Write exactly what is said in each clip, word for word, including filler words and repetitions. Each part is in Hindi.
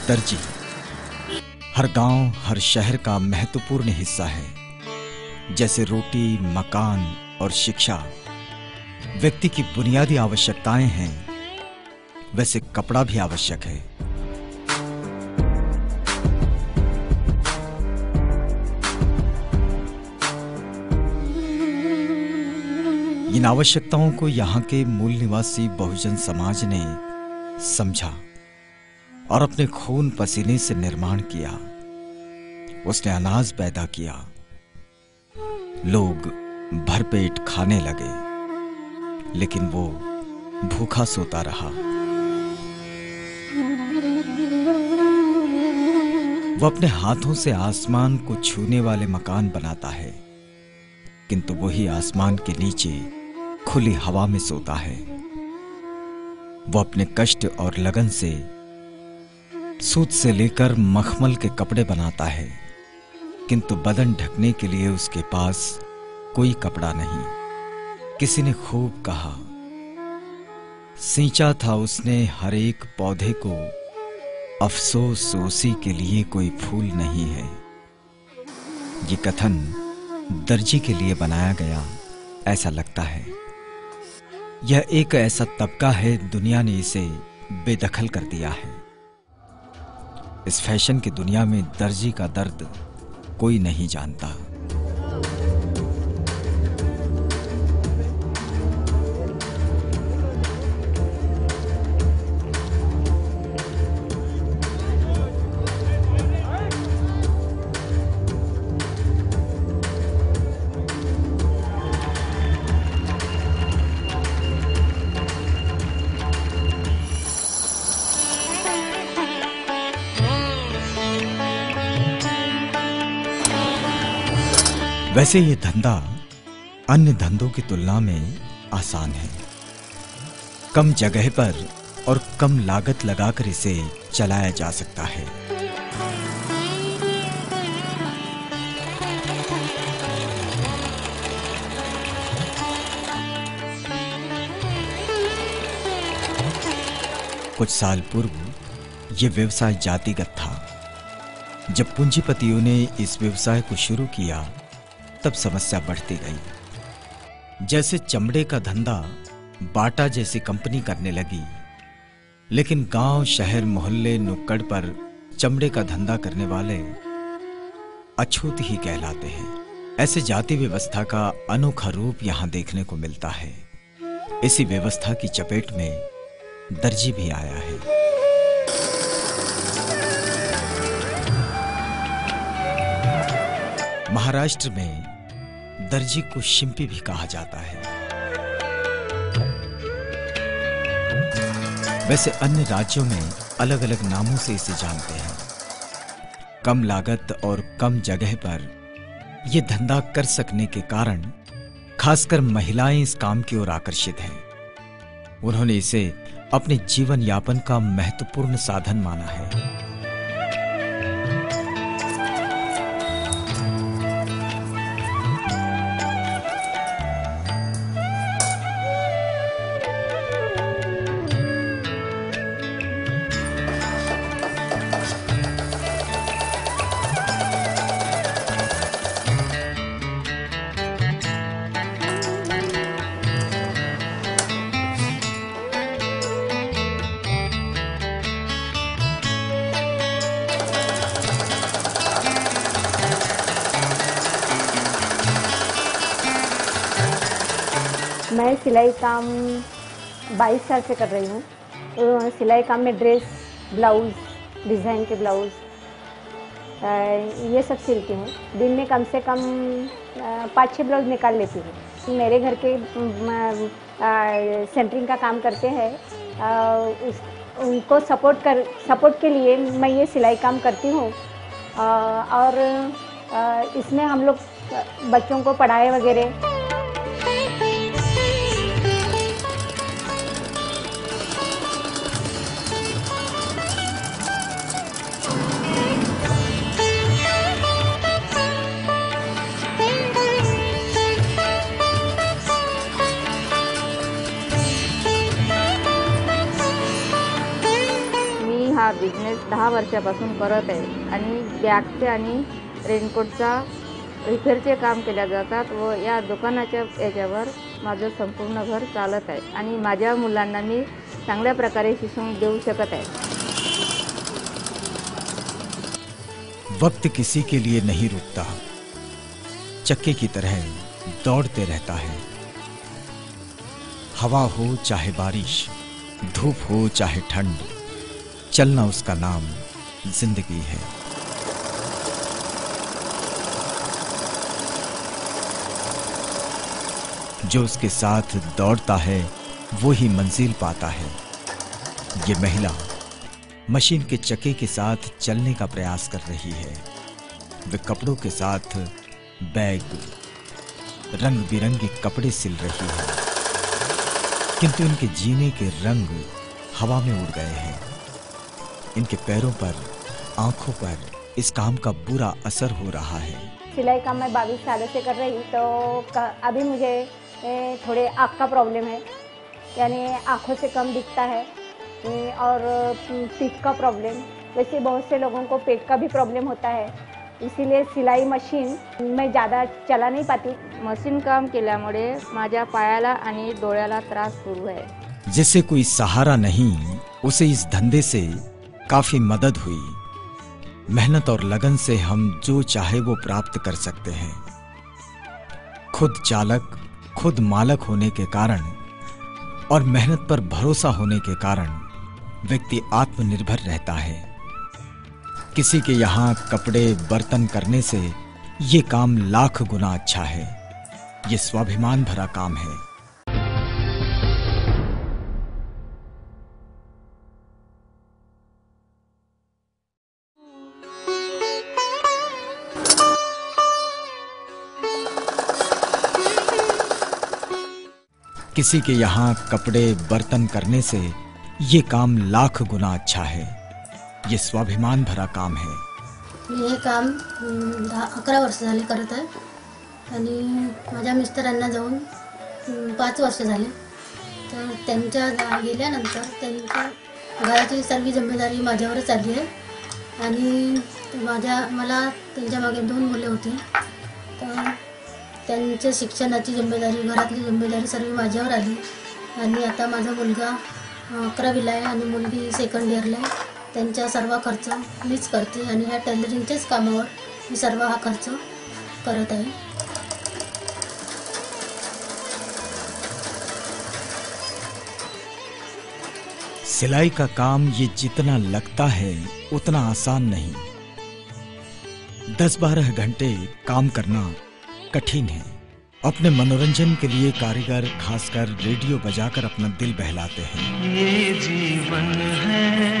दर्जी हर गांव, हर शहर का महत्वपूर्ण हिस्सा है। जैसे रोटी, मकान और शिक्षा व्यक्ति की बुनियादी आवश्यकताएं हैं, वैसे कपड़ा भी आवश्यक है। इन आवश्यकताओं को यहाँ के मूल निवासी बहुजन समाज ने समझा और अपने खून पसीने से निर्माण किया। उसने अनाज पैदा किया, लोग भरपेट खाने लगे, लेकिन वो भूखा सोता रहा। वो अपने हाथों से आसमान को छूने वाले मकान बनाता है, किंतु वही आसमान के नीचे खुली हवा में सोता है। वो अपने कष्ट और लगन से सूत से लेकर मखमल के कपड़े बनाता है, किंतु बदन ढकने के लिए उसके पास कोई कपड़ा नहीं। किसी ने खूब कहा, सींचा था उसने हर एक पौधे को, अफसोस उसी के लिए कोई फूल नहीं है। ये कथन दर्जी के लिए बनाया गया ऐसा लगता है। यह एक ऐसा तबका है, दुनिया ने इसे बेदखल कर दिया है। इस फैशन की दुनिया में दर्जी का दर्द कोई नहीं जानता। वैसे ये धंधा अन्य धंधों की तुलना में आसान है। कम जगह पर और कम लागत लगाकर इसे चलाया जा सकता है। कुछ साल पूर्व ये व्यवसाय जातिगत था। जब पूंजीपतियों ने इस व्यवसाय को शुरू किया, तब समस्या बढ़ती गई। जैसे चमड़े का धंधा बाटा जैसी कंपनी करने लगी, लेकिन गांव, शहर, मोहल्ले, नुक्कड़ पर चमड़े का धंधा करने वाले अछूत ही कहलाते हैं। ऐसे जाति व्यवस्था का अनोखा रूप यहां देखने को मिलता है। इसी व्यवस्था की चपेट में दर्जी भी आया है। महाराष्ट्र में दर्जी को शिंपी भी कहा जाता है। वैसे अन्य राज्यों में अलग अलग नामों से इसे जानते हैं। कम लागत और कम जगह पर यह धंधा कर सकने के कारण खासकर महिलाएं इस काम की ओर आकर्षित हैं। उन्होंने इसे अपने जीवन यापन का महत्वपूर्ण साधन माना है। मैं सिलाई काम बाईस साल से कर रही हूँ। सिलाई काम में ड्रेस, ब्लाउज़, डिज़ाइन के ब्लाउज़ ये सब सिलती हूँ। दिन में कम से कम पाँच छः ब्लाउज निकाल लेती हूँ। मेरे घर के सेंटरिंग का काम करते हैं, उस उनको सपोर्ट कर सपोर्ट के लिए मैं ये सिलाई काम करती हूँ। और इसमें हम लोग बच्चों को पढ़ाए वगैरह। हा बिझनेस दहा वर्षापासून करत आहे आणि बॅगचे आणि रेनकोटचा रिपेअरचे काम केल्या जातात व या दुकानाच्या याच्यावर माझं संपूर्ण घर चालत आहे आणि माझ्या मुलांना मी चांगल्या प्रकारे शिक्षण देऊ शकत आहे। वक्त किसी के लिए नहीं रुकता, चक्के की तरह दौड़ते रहता है। हवा हो चाहे बारिश, धूप हो चाहे ठंड, चलना उसका नाम जिंदगी है। जो उसके साथ दौड़ता है वो ही मंजिल पाता है। ये महिला मशीन के चक्के के साथ चलने का प्रयास कर रही है। वे कपड़ों के साथ बैग, रंग बिरंगे कपड़े सिल रही है, किंतु इनके जीने के रंग हवा में उड़ गए हैं। इनके पैरों पर, आंखों पर इस काम का बुरा असर हो रहा है। सिलाई काम मैं बाईस सालों से कर रही, तो अभी मुझे थोड़े आँख का प्रॉब्लम है, यानी आँखों से कम दिखता है, और पीठ का प्रॉब्लम। वैसे बहुत से लोगों को पेट का भी प्रॉब्लम होता है, इसीलिए सिलाई मशीन मैं ज़्यादा चला नहीं पाती। मशीन काम केल्यामुळे माझ्या पायाला आणि डोळ्याला त्रास सुरू है। जिसे कोई सहारा नहीं, उसे इस धंधे से काफी मदद हुई। मेहनत और लगन से हम जो चाहे वो प्राप्त कर सकते हैं। खुद चालक, खुद मालक होने के कारण और मेहनत पर भरोसा होने के कारण व्यक्ति आत्मनिर्भर रहता है। किसी के यहाँ कपड़े बर्तन करने से ये काम लाख गुना अच्छा है। ये स्वाभिमान भरा काम है। किसी के यहाँ कपड़े बर्तन करने से ये काम लाख गुना अच्छा है। ये स्वाभिमान भरा काम है। मी हे काम दहा अकरा वर्ष झाले करत आहे आणि माझ्या मिस्टरांना जाऊन पाच वर्ष झाले। तर त्यांच्या गेल्यानंतर त्यांच्या घराची सर्व जिम्मेदारी माझ्यावरच आली आहे आणि माझ्या मला त्यांच्या मागे दोन मुले होती, तर त्यांच्या शिक्षणाची जिम्मेदारी, घरातली जिम्मेदारी सर्व माझ्यावर आली आणि आता माझा मुलगा अकरावीला आहे आणि मुलगी सेकंड इयरला आहे। त्यांचा सर्व खर्च मीच करते आणि ह्या टेलरिंगच्याच कामावर मी सर्व हा खर्च करत आहे। सिलाई का काम ये जितना लगता है उतना आसान नहीं। दस बारह घंटे काम करना कठिन है। अपने मनोरंजन के लिए कारीगर खासकर रेडियो बजाकर अपना दिल बहलाते हैं। ये जीवन है,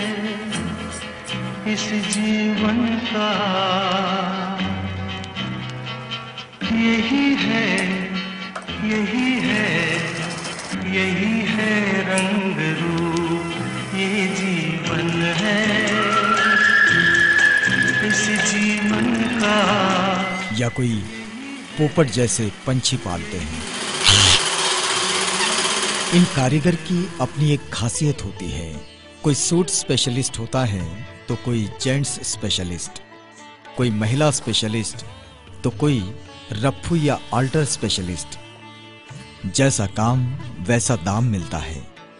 इस जीवन का यही है, यही है, यही है रंग रूप। ये जीवन है, इस जीवन का। या कोई पोपट जैसे पंछी पालते हैं। इन कारीगर की अपनी एक खासियत होती है। कोई सूट स्पेशलिस्ट होता है तो कोई जेंट्स स्पेशलिस्ट, कोई महिला स्पेशलिस्ट तो कोई रफ्फू या अल्टर स्पेशलिस्ट। जैसा काम वैसा दाम मिलता है।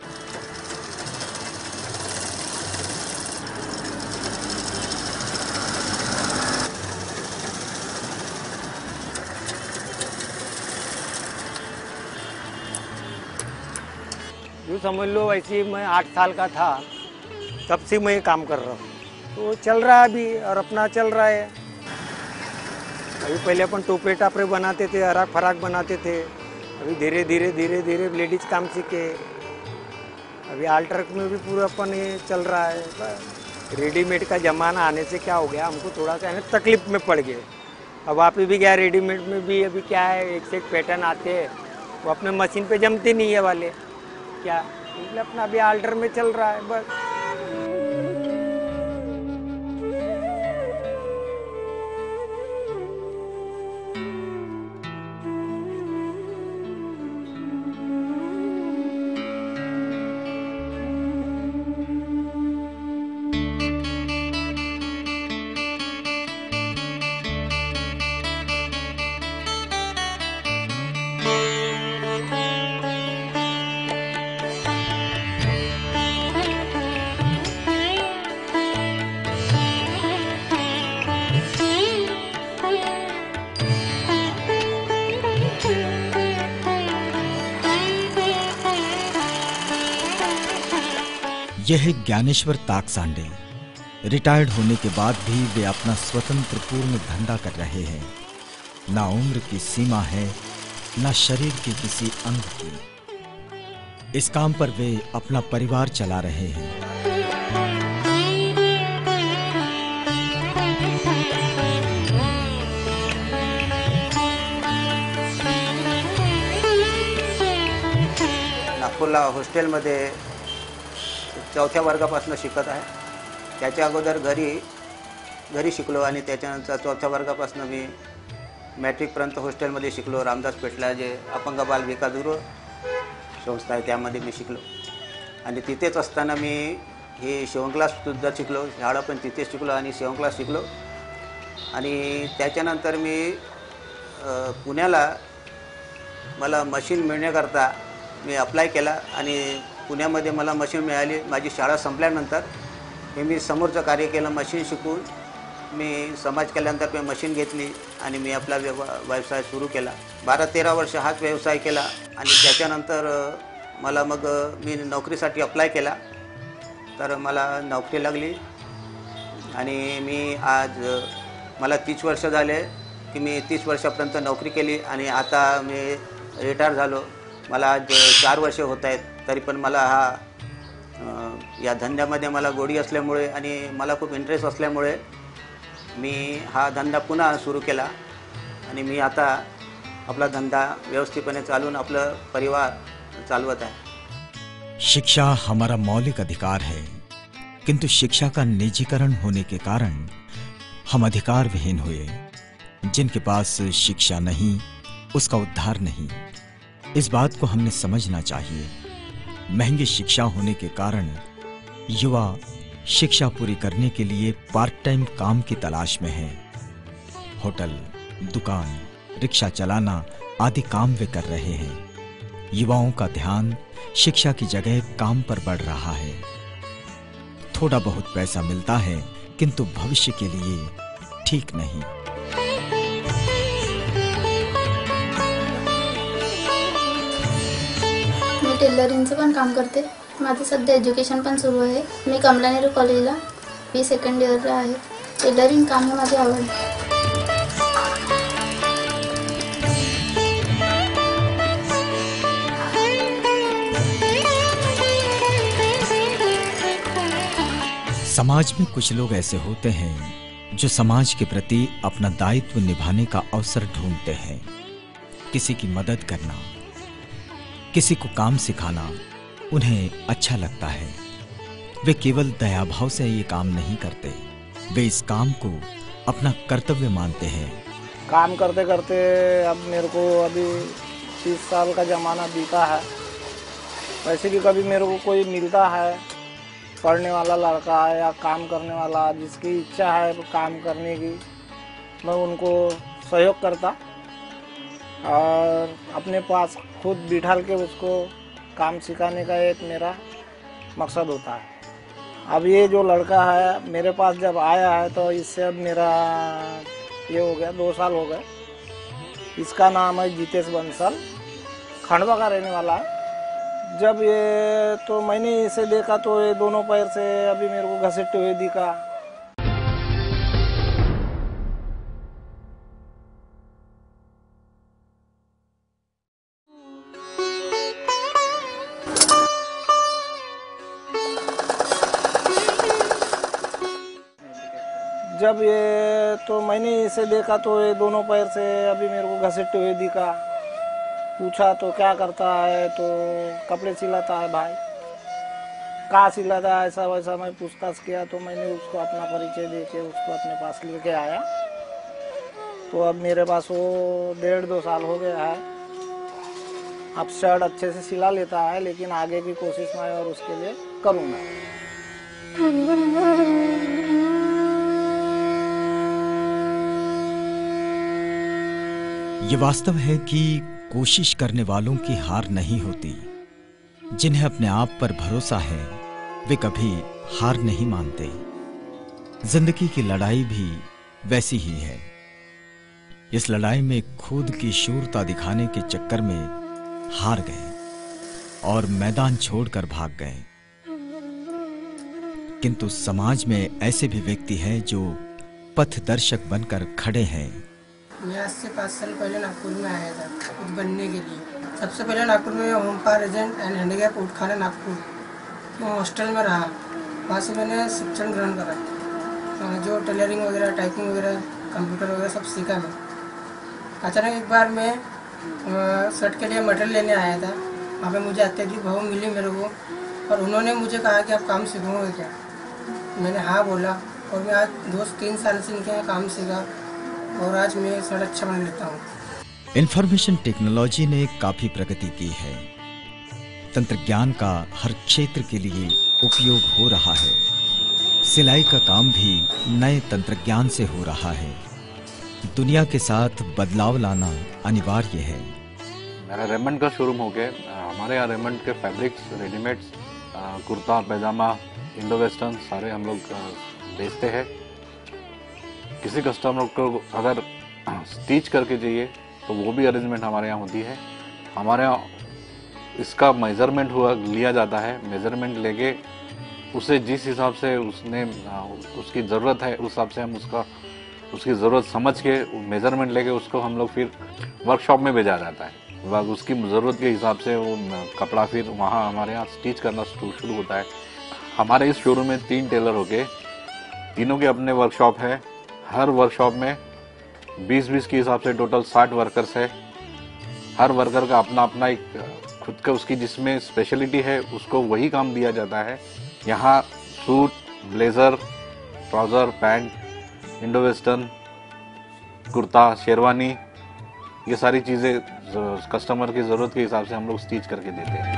यूँ समझ लो, वैसे मैं आठ साल का था तब से मैं ये काम कर रहा हूँ, तो चल रहा है अभी और अपना चल रहा है। अभी पहले अपन टोपे टापरे बनाते थे, हराक फराक बनाते थे। अभी धीरे धीरे धीरे धीरे लेडीज काम सीखे। अभी आल्टर में भी पूरा अपन ये चल रहा है। रेडीमेड का ज़माना आने से क्या हो गया, हमको थोड़ा सा है ना तकलीफ में पड़ गए। अब आप भी क्या रेडीमेड में भी अभी क्या है, एक से एक पैटर्न आते हैं, वो अपने मशीन पे जमते नहीं है वाले क्या, इसलिए अपना अभी आल्टर में चल रहा है बस। यह है ज्ञानेश्वर ताकसांडे। रिटायर्ड होने के बाद भी वे अपना स्वतंत्र पूर्ण धंधा कर रहे हैं। ना उम्र की सीमा है, ना शरीर के किसी अंग की। इस काम पर वे अपना परिवार चला रहे हैं। नागपूरला हॉस्टेलमध्ये चौथ्या वर्गापासून शिकत आहे। त्याच्या अगोदर घरी घरी शिकलो आणि त्याच्यानंतर चौथ्या वर्गापासून मी मॅट्रिकपर्यंत हॉस्टेलमध्ये शिकलो। रामदास पेठला जे अपंग बाल विकास गृह संस्था आहे त्यामध्ये मी शिकलो आणि तिथेच असताना मी हे शिवण क्लाससुद्धा शिकलो। शाळा पण तिथेच शिकलो आणि शिवण क्लास शिकलो आणि त्याच्यानंतर मी पुण्याला मला मशीन मिळण्याकरता मी अप्लाय केला आणि पुण्यामध्ये मला मशीन मिळाली। माझी शाळा संपल्यानंतर हे मी समोरचं कार्य केलं। मशीन शिकून मी समाज कल्याणातर्फे मशीन घेतली आणि मी आपला व्यव व्यवसाय सुरू केला। बारा तेरा वर्ष हाच व्यवसाय केला आणि त्याच्यानंतर मला मग मी नोकरीसाठी अप्लाय केला तर मला नोकरी लागली आणि मी आज मला तीस वर्ष झाले की मी तीस वर्षापर्यंत नोकरी केली आणि आता मी रिटायर झालो। मला आज चार वर्ष होत आहेत तरी पण मला हा या धंद्यामध्ये मला गोडी असल्यामुळे आणि मला खूप इंटरेस्ट असल्यामुळे मी हा धंदा पुन्हा सुरू केला आणि मी आता अपना धंधा व्यवस्थितपणे चालून अपना परिवार चालवत है। शिक्षा हमारा मौलिक अधिकार है, किंतु शिक्षा का निजीकरण होने के कारण हम अधिकार विहीन हुए। जिनके पास शिक्षा नहीं, उसका उद्धार नहीं। इस बात को हमने समझना चाहिए। महंगी शिक्षा होने के कारण युवा शिक्षा पूरी करने के लिए पार्ट टाइम काम की तलाश में है। होटल, दुकान, रिक्शा चलाना आदि काम वे कर रहे हैं। युवाओं का ध्यान शिक्षा की जगह काम पर बढ़ रहा है। थोड़ा बहुत पैसा मिलता है किंतु भविष्य के लिए ठीक नहीं। मी टेलरिंगचं पण काम करते। माझं सध्या एज्युकेशन पण सुरू आहे। मी कमला नेहरू कॉलेजला बी सेकंड इयरला आहे। टेलरिंग काम ही माझी आवड आहे। समाज में कुछ लोग ऐसे होते हैं जो समाज के प्रति अपना दायित्व निभाने का अवसर ढूंढते हैं। किसी की मदद करना, किसी को काम सिखाना उन्हें अच्छा लगता है। वे केवल दया भाव से ये काम नहीं करते, वे इस काम को अपना कर्तव्य मानते हैं। काम करते करते अब मेरे को अभी तीस साल का ज़माना बीता है। वैसे भी कभी मेरे को कोई मिलता है पढ़ने वाला लड़का या काम करने वाला जिसकी इच्छा है काम करने की, मैं उनको सहयोग करता और अपने पास खुद बिठाल के उसको काम सिखाने का एक मेरा मकसद होता है। अब ये जो लड़का है मेरे पास जब आया है तो इससे अब मेरा ये हो गया दो साल हो गए। इसका नाम है जितेश बंसल, खंडवा का रहने वाला है। जब ये तो मैंने इसे देखा तो ये दोनों पैर से अभी मेरे को घसीटते हुए दिखा। जब ये तो मैंने इसे देखा तो ये दोनों पैर से अभी मेरे को घसीटते हुए दिखा। पूछा तो क्या करता है, तो कपड़े सिलाता है भाई। कहाँ सिलाता है ऐसा वैसा मैं पूछताछ किया तो मैंने उसको अपना परिचय दे के उसको अपने पास लेके आया। तो अब मेरे पास वो डेढ़ दो साल हो गया है। अब शर्ट अच्छे से सिला लेता है, लेकिन आगे की कोशिश मैं और उसके लिए करूँगा। ये वास्तव है कि कोशिश करने वालों की हार नहीं होती। जिन्हें अपने आप पर भरोसा है वे कभी हार नहीं मानते। जिंदगी की लड़ाई भी वैसी ही है। इस लड़ाई में खुद की शूरता दिखाने के चक्कर में हार गए और मैदान छोड़कर भाग गए। किंतु समाज में ऐसे भी व्यक्ति हैं जो पथदर्शक बनकर खड़े हैं। मैं आज से पाँच साल पहले नागपुर में आया था कुछ बनने के लिए। सबसे पहले नागपुर में होमपावर एजेंट एंड हैंडीकैप उठखाना नागपुर मैं हॉस्टल में रहा। वहाँ से मैंने शिक्षण ग्रहण करा, जो टेलरिंग वगैरह, टाइपिंग वगैरह, कंप्यूटर वगैरह सब सीखा मैं। अचानक एक बार मैं शर्ट के लिए मटेरियल लेने आया था। वहाँ पे मुझे अत्यधिक भाव मिली मेरे को, और उन्होंने मुझे कहा कि आप काम सीखोगे क्या? मैंने हाँ बोला, और मैं आज दो तीन साल से इनके यहाँ काम सीखा और आज मैं शर्ट अच्छा बना लेता हूँ। इंफॉर्मेशन टेक्नोलॉजी ने काफी प्रगति की है। तंत्र ज्ञान का हर क्षेत्र के लिए उपयोग हो रहा है। सिलाई का काम भी नए तंत्र ज्ञान से हो रहा है। दुनिया के साथ बदलाव लाना अनिवार्य है। मेरा रेमंड का शोरूम हो गया। हमारे यहाँ रेमंड के fabrics, readymades, kurta pyjama, Indo western सारे हम लोग बेचते हैं। किसी कस्टमर को अगर स्टिच करके चाहिए तो वो भी अरेंजमेंट हमारे यहाँ होती है। हमारे यहाँ इसका मेज़रमेंट हुआ लिया जाता है। मेज़रमेंट लेके उसे जिस हिसाब से उसने उसकी ज़रूरत है उस हिसाब से हम उसका उसकी ज़रूरत समझ के मेज़रमेंट लेके उसको हम लोग फिर वर्कशॉप में भेजा जाता है। वह उसकी ज़रूरत के हिसाब से वो कपड़ा फिर वहाँ हमारे यहाँ स्टिच करना शुरू होता है। हमारे इस शोरूम में तीन टेलर हो गए, तीनों के अपने वर्कशॉप है। हर वर्कशॉप में बीस बीस के हिसाब से टोटल साठ वर्कर्स है। हर वर्कर का अपना अपना एक खुद का उसकी जिसमें स्पेशलिटी है उसको वही काम दिया जाता है। यहाँ suit, blazer, trouser, pant, Indo western, kurta, sherwani, ये सारी चीज़ें कस्टमर की ज़रूरत के हिसाब से हम लोग स्टिच करके देते हैं।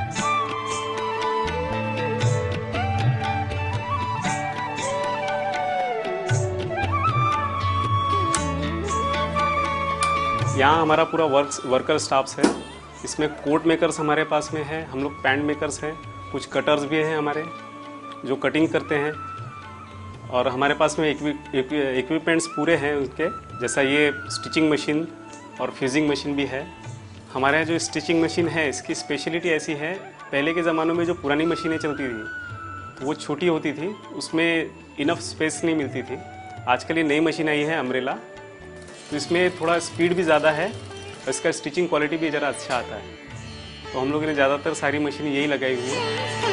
यहाँ हमारा पूरा वर्क वर्कर स्टाफ्स है। इसमें कोट मेकर्स हमारे पास में है, हम लोग पैंट मेकर्स हैं, कुछ कटर्स भी हैं हमारे जो कटिंग करते हैं, और हमारे पास में इक्विपमेंट्स पूरे हैं उनके, जैसा ये स्टिचिंग मशीन और फ्यूजिंग मशीन भी है। हमारे यहाँ जो स्टिचिंग मशीन है इसकी स्पेशलिटी ऐसी है, पहले के ज़मानों में जो पुरानी मशीनें चलती थी तो वो छोटी होती थी, उसमें इनफ स्पेस नहीं मिलती थी। आजकल ये नई मशीन आई है अम्ब्रेला, तो इसमें थोड़ा स्पीड भी ज़्यादा है और इसका स्टिचिंग क्वालिटी भी ज़रा अच्छा आता है। तो हम लोगों ने ज़्यादातर सारी मशीन यही लगाई हुई है।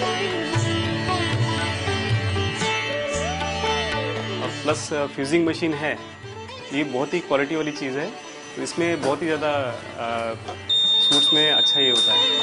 और प्लस फ्यूजिंग मशीन है, ये बहुत ही क्वालिटी वाली चीज़ है, तो इसमें बहुत ही ज़्यादा सूट्स में अच्छा ये होता है।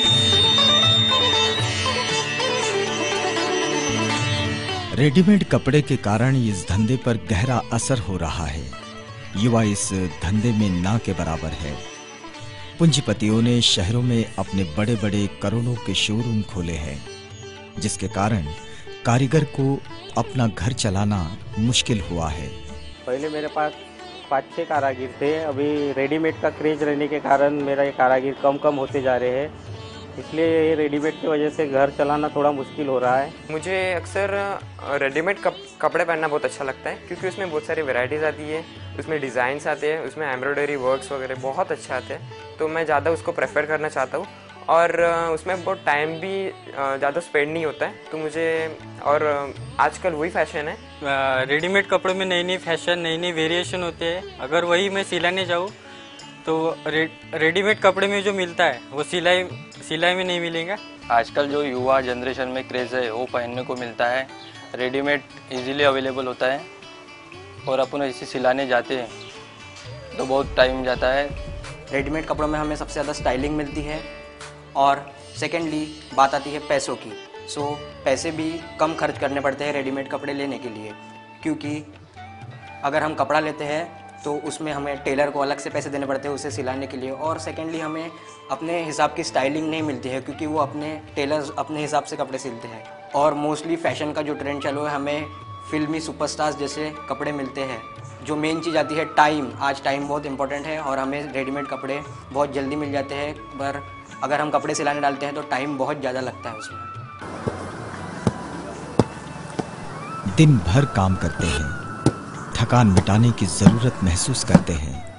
रेडीमेड कपड़े के कारण इस धंधे पर गहरा असर हो रहा है। युवा इस धंधे में ना के बराबर है। पूंजीपतियों ने शहरों में अपने बड़े बड़े करोड़ों के शोरूम खोले हैं, जिसके कारण कारीगर को अपना घर चलाना मुश्किल हुआ है। पहले मेरे पास पाँच छः कारागिर थे, अभी रेडीमेड का क्रेज रहने के कारण मेरा ये कारागिर कम कम होते जा रहे हैं, इसलिए ये रेडीमेड की वजह से घर चलाना थोड़ा मुश्किल हो रहा है। मुझे अक्सर रेडीमेड कप, कपड़े पहनना बहुत अच्छा लगता है, क्योंकि उसमें बहुत सारी वैरायटीज़ आती है, उसमें डिज़ाइंस आते हैं, उसमें एम्ब्रॉयडरी वर्क्स वगैरह बहुत अच्छे आते हैं, तो मैं ज़्यादा उसको प्रेफर करना चाहता हूँ। और उसमें बहुत टाइम भी ज़्यादा स्पेंड नहीं होता है, तो मुझे, और आजकल वही फैशन है, रेडीमेड कपड़ों में नई नई फैशन, नई नई वेरिएशन होते हैं। अगर वही मैं सिलाने जाऊँ तो रे, रेडीमेड कपड़े में जो मिलता है वो सिलाई सिलाई में नहीं मिलेगा। आजकल जो युवा जनरेशन में क्रेज़ है वो पहनने को मिलता है, रेडीमेड इजीली अवेलेबल होता है, और अपन इसे सिलाने जाते हैं तो बहुत टाइम जाता है। रेडीमेड कपड़ों में हमें सबसे ज़्यादा स्टाइलिंग मिलती है, और सेकेंडली बात आती है पैसों की। सो पैसे भी कम खर्च करने पड़ते हैं रेडीमेड कपड़े लेने के लिए, क्योंकि अगर हम कपड़ा लेते हैं तो उसमें हमें टेलर को अलग से पैसे देने पड़ते हैं उसे सिलाने के लिए, और सेकेंडली हमें अपने हिसाब की स्टाइलिंग नहीं मिलती है, क्योंकि वो अपने टेलर्स अपने हिसाब से कपड़े सिलते हैं। और मोस्टली फैशन का जो ट्रेंड चालू है, हमें फिल्मी सुपरस्टार्स जैसे कपड़े मिलते हैं। जो मेन चीज़ आती है टाइम, आज टाइम बहुत इंपॉर्टेंट है, और हमें रेडीमेड कपड़े बहुत जल्दी मिल जाते हैं, पर अगर हम कपड़े सिलाने डालते हैं तो टाइम बहुत ज़्यादा लगता है उसमें। दिन भर काम करते हैं, थकान मिटाने की ज़रूरत महसूस करते हैं,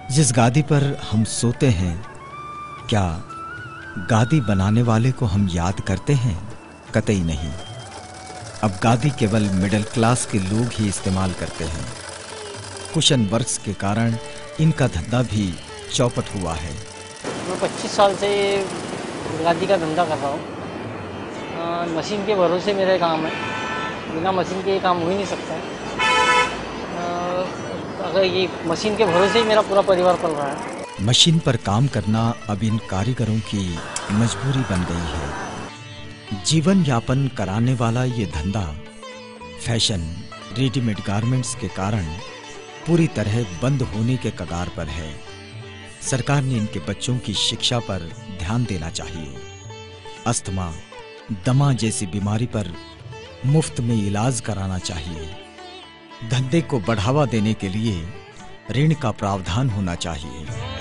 जिस गादी पर हम सोते हैं, क्या गादी बनाने वाले को हम याद करते हैं? कतई नहीं। अब गादी केवल मिडिल क्लास के लोग ही इस्तेमाल करते हैं। कुशन वर्क्स के कारण इनका धंधा भी चौपट हुआ है। मैं पच्चीस साल से गादी का धंधा कर रहा हूँ। मशीन के भरोसे मेरा काम है, बिना मशीन के ये काम हो ही नहीं सकता है। अगर ये मशीन के भरोसे ही मेरा पूरा परिवार पल रहा है। मशीन पर काम करना अब इन कारीगरों की मजबूरी बन गई है। जीवन यापन कराने वाला ये धंधा फैशन, रेडीमेड गारमेंट्स के कारण पूरी तरह बंद होने के कगार पर है। सरकार ने इनके बच्चों की शिक्षा पर ध्यान देना चाहिए। अस्थमा, दमा जैसी बीमारी पर मुफ्त में इलाज कराना चाहिए। धंधे को बढ़ावा देने के लिए ऋण का प्रावधान होना चाहिए।